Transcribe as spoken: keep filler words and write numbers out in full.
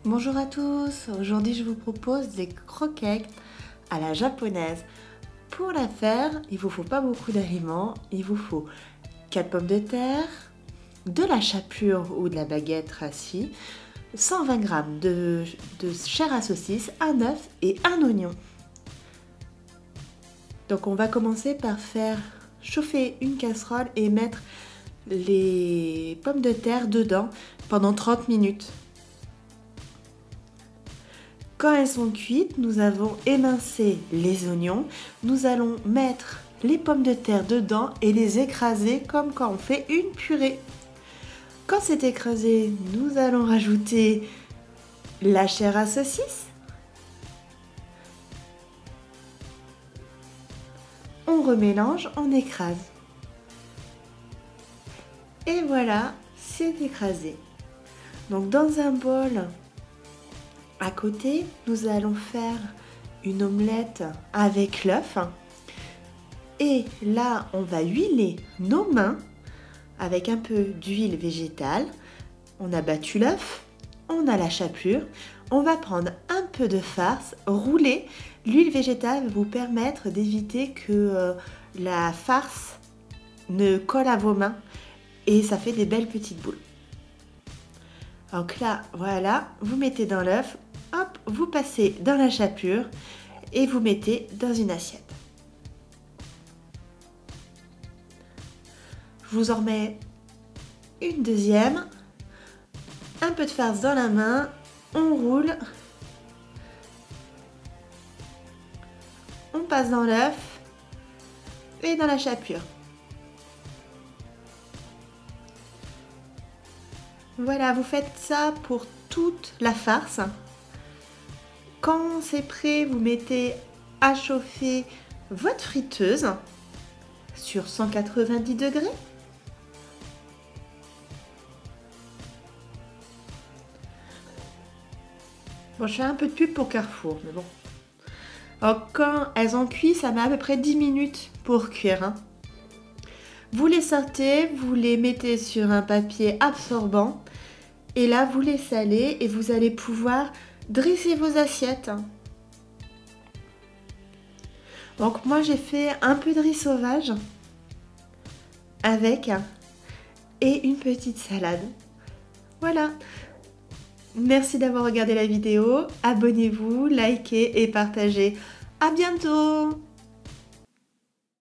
Bonjour à tous, aujourd'hui je vous propose des croquettes à la japonaise. Pour la faire, il vous faut pas beaucoup d'aliments, il vous faut quatre pommes de terre, de la chapelure ou de la baguette rassis, cent vingt grammes de, de chair à saucisse, un œuf et un oignon. Donc on va commencer par faire chauffer une casserole et mettre les pommes de terre dedans pendant trente minutes. Quand elles sont cuites, nous avons émincé les oignons. Nous allons mettre les pommes de terre dedans et les écraser comme quand on fait une purée. Quand c'est écrasé, nous allons rajouter la chair à saucisse. On remélange, on écrase. Et voilà, c'est écrasé. Donc dans un bol, à côté, nous allons faire une omelette avec l'œuf. Et là, on va huiler nos mains avec un peu d'huile végétale. On a battu l'œuf, on a la chapelure. On va prendre un peu de farce, rouler. L'huile végétale va vous permettre d'éviter que euh, la farce ne colle à vos mains. Et ça fait des belles petites boules. Donc là, voilà, vous mettez dans l'œuf. Hop, vous passez dans la chapelure et vous mettez dans une assiette. Je vous en remets une deuxième, un peu de farce dans la main, on roule, on passe dans l'œuf et dans la chapelure. Voilà, vous faites ça pour toute la farce. Quand c'est prêt, vous mettez à chauffer votre friteuse sur cent quatre-vingt-dix degrés. Bon, je fais un peu de pub pour Carrefour, mais bon. Alors, quand elles ont cuit, ça met à peu près dix minutes pour cuire. Hein. Vous les sortez, vous les mettez sur un papier absorbant. Et là, vous les salez et vous allez pouvoir dresser vos assiettes. Donc moi j'ai fait un peu de riz sauvage avec et une petite salade. Voilà. Merci d'avoir regardé la vidéo. Abonnez-vous, likez et partagez. À bientôt!